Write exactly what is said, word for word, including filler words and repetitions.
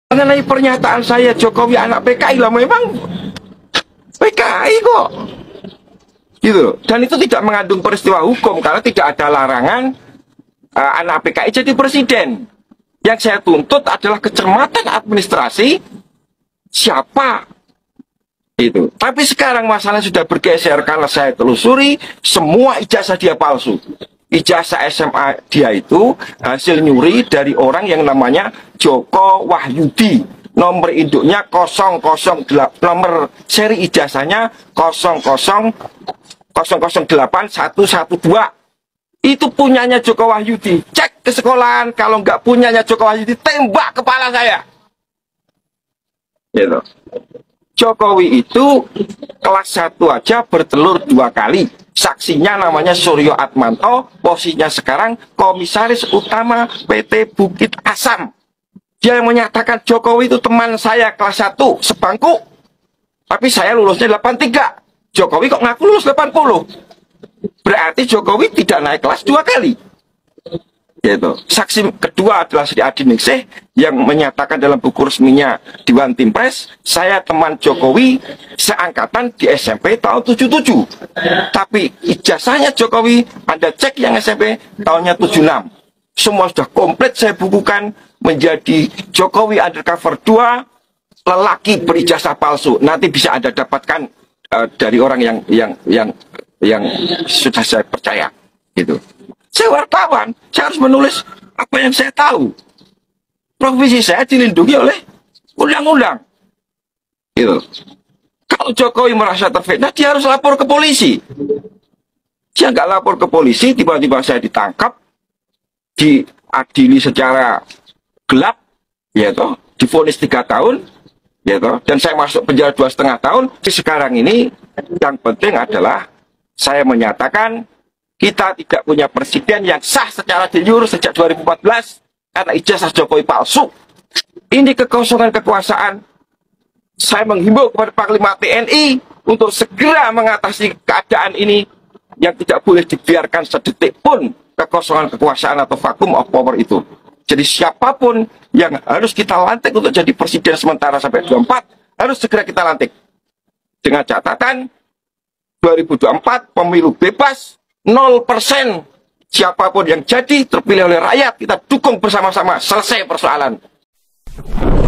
Mengenai pernyataan saya Jokowi anak P K I lah, memang P K I kok gitu. Dan itu tidak mengandung peristiwa hukum karena tidak ada larangan uh, anak P K I jadi presiden. Yang saya tuntut adalah kecermatan administrasi siapa itu. Tapi sekarang masalah sudah bergeser karena saya telusuri semua ijazah dia palsu. Ijazah S M A dia itu hasil nyuri dari orang yang namanya Joko Wahyudi. Nomor induknya nol nol delapan, nomor seri ijazahnya nol nol nol nol delapan satu satu dua. Itu punyanya Joko Wahyudi. Cek ke sekolahan, kalau nggak punyanya Joko Wahyudi, tembak kepala saya. Gitu. Jokowi itu kelas satu aja bertelur dua kali. Saksinya namanya Suryo Atmanto, posisinya sekarang komisaris utama P T Bukit Asam. Dia yang menyatakan Jokowi itu teman saya kelas satu, sebangku. Tapi saya lulusnya delapan tiga. Jokowi kok ngaku lulus delapan puluh. Berarti Jokowi tidak naik kelas dua kali. Gitu. Saksi kedua adalah Sri Adi Ningsih yang menyatakan dalam buku resminya Dewan Timpres, saya teman Jokowi seangkatan di S M P tahun tujuh tujuh. Tapi ijazahnya Jokowi Anda cek yang S M P tahunnya tujuh enam. Semua sudah komplit saya bukukan menjadi Jokowi Undercover dua, lelaki berijazah palsu. Nanti bisa Anda dapatkan uh, dari orang yang yang yang yang sudah saya percaya gitu. Saya wartawan, saya harus menulis apa yang saya tahu. Profesi saya dilindungi oleh undang-undang. Gitu. Kalau Jokowi merasa terfitnah, dia harus lapor ke polisi. Dia nggak lapor ke polisi, tiba-tiba saya ditangkap, diadili secara gelap, ya toh, divonis tiga tahun, ya toh, dan saya masuk penjara dua setengah tahun. Sekarang ini yang penting adalah saya menyatakan kita tidak punya presiden yang sah secara de jure sejak dua ribu empat belas karena ijazah Jokowi palsu. Ini kekosongan kekuasaan. Saya menghimbau kepada Panglima T N I untuk segera mengatasi keadaan ini yang tidak boleh dibiarkan sedetik pun kekosongan kekuasaan atau vacuum of power itu. Jadi siapapun yang harus kita lantik untuk jadi presiden sementara sampai dua ribu dua puluh empat harus segera kita lantik. Dengan catatan dua ribu dua puluh empat pemilu bebas, nol persen siapapun yang jadi terpilih oleh rakyat, kita dukung bersama-sama, selesai persoalan.